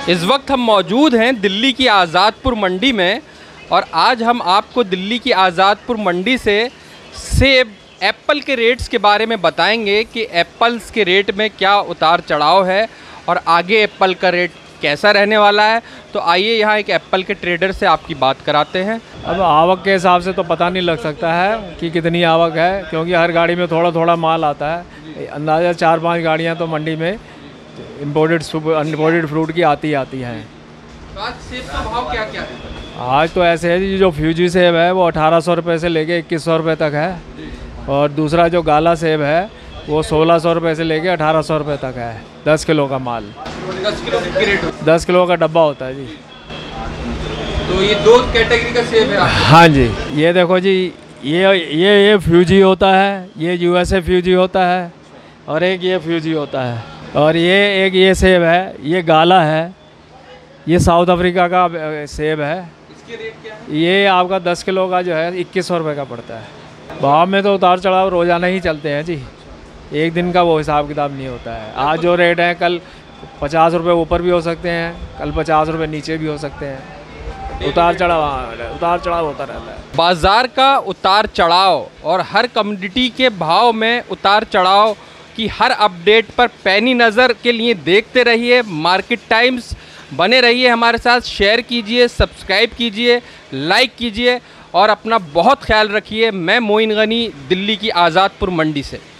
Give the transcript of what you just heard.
इस वक्त हम मौजूद हैं दिल्ली की आज़ादपुर मंडी में और आज हम आपको दिल्ली की आज़ादपुर मंडी से सेब एप्पल के रेट्स के बारे में बताएंगे कि एप्पल्स के रेट में क्या उतार चढ़ाव है और आगे एप्पल का रेट कैसा रहने वाला है। तो आइए यहाँ एक एप्पल के ट्रेडर से आपकी बात कराते हैं। अब आवक के हिसाब से तो पता नहीं लग सकता है कि कितनी आवक है, क्योंकि हर गाड़ी में थोड़ा थोड़ा माल आता है। अंदाज़ा 4-5 गाड़ियाँ तो मंडी में इम्पोर्टेड फ्रूट की आती हैं। तो आज सेब का भाव क्या क्या है? आज तो ऐसे है जी, जो फ्यूजी सेब है वो 1800 रुपये से लेके 2100 रुपये तक है, और दूसरा जो गाला सेब है वो 1600 रुपये से लेके 1800 रुपये तक है। 10 किलो का माल, 10 किलो की रेट 10 किलो का डब्बा होता है जी। तो ये दो कैटेगरी का सेब है आपके? हाँ जी, ये देखो जी, ये फ्यूजी होता है, ये यूएसए फ्यूजी होता है, और एक ये फ्यूजी होता है, और ये सेब है, ये गाला है, ये साउथ अफ्रीका का सेब है। इसके रेट क्या है? ये आपका 10 किलो का जो है 2100 रुपये का पड़ता है। भाव में तो उतार चढ़ाव रोज़ाना ही चलते हैं जी, एक दिन का वो हिसाब किताब नहीं होता है। आज जो रेट है कल 50 रुपये ऊपर भी हो सकते हैं, कल 50 रुपये नीचे भी हो सकते हैं। उतार चढ़ाव होता रहता है। बाज़ार का उतार चढ़ाव और हर कमोडिटी के भाव में उतार चढ़ाव की हर अपडेट पर पैनी नज़र के लिए देखते रहिए मार्केट टाइम्स। बने रहिए हमारे साथ, शेयर कीजिए, सब्सक्राइब कीजिए, लाइक कीजिए और अपना बहुत ख्याल रखिए। मैं मोइन गनी, दिल्ली की आज़ादपुर मंडी से।